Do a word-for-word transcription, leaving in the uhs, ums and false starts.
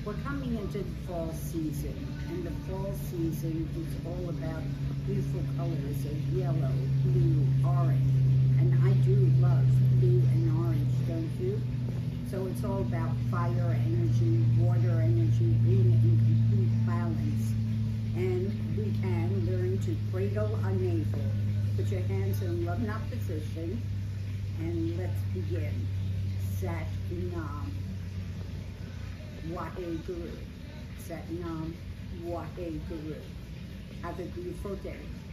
We're coming into the fall season, and the fall season is all about beautiful colors of yellow, blue, orange. And I do love blue and orange, don't you? So it's all about fire energy, water energy, being in complete balance. And we can learn to cradle our navel. Put your hands in a love knot position, and let's begin. Sat Nam. Waheguru. Sat Nam. Waheguru. Have a beautiful day.